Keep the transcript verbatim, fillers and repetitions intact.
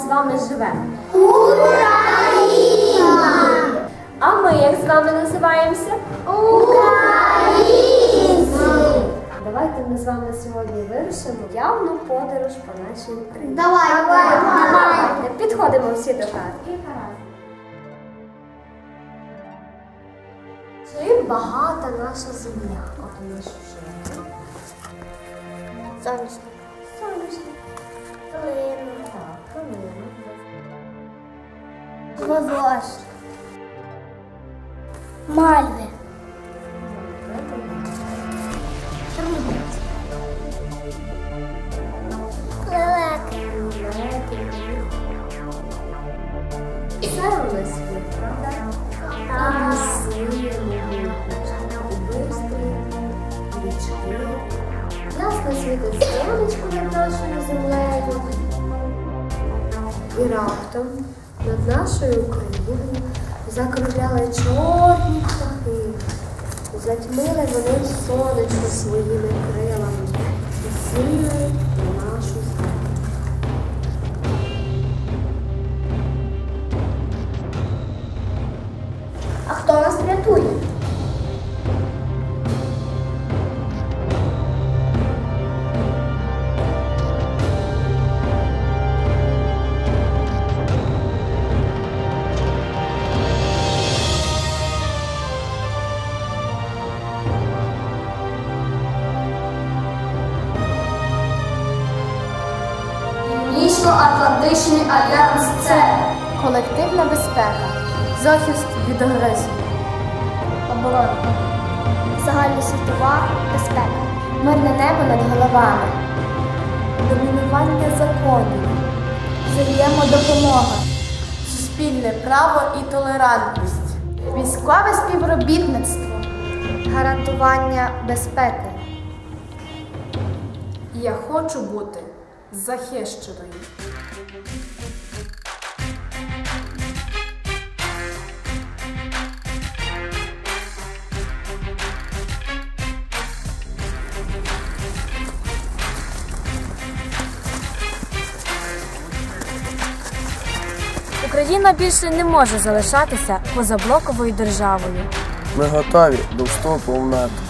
вами живе? Україна! А ми як з вами називаємося? Українці! Давайте ми з вами сьогодні вирушимо в явну подорож по нашій Україні. Давай, давай, давай. Підходимо всі до хати. Чи багата наша земля? От у нас вже. Сонячно. Сонячно. Калина. Так, камінь. Волошки. Мальви. Лелеки. Це у нас світ, правда? Там сили, убивства, річки. Ясно світить сонечко над нашою землею. І раптом над нашою Україною закружляли чорні птахи. Затьмили вони сонечко своїми крилами і сіли на нашу землю. А хто нас рятує? Північно-Атлантичний альянс – це Колективна безпека, захист від агресії, Оборона. Загальносвітова безпека. мирне небо над головами, Домінування законів. взаємодопомога, суспільне право і толерантність, військове співробітництво, гарантування безпеки. Я хочу бути захищеною. Україна більше не може залишатися позаблоковою державою. Ми готові до вступу в НАТО.